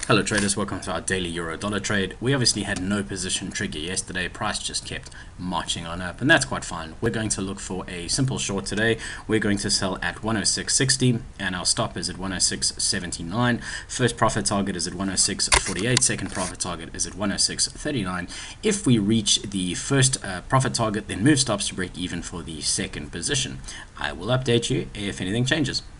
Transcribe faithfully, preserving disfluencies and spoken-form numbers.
Hello traders, welcome to our daily euro dollar trade. We obviously had no position trigger yesterday. Price just kept marching on up, and that's quite fine. We're going to look for a simple short today. We're going to sell at one oh six sixty and our stop is at one oh six seventy-nine. First profit target is at one oh six forty-eight. Second profit target is at one oh six thirty-nine. If we reach the first uh, profit target, then move stops to break even for the second position. I will update you if anything changes.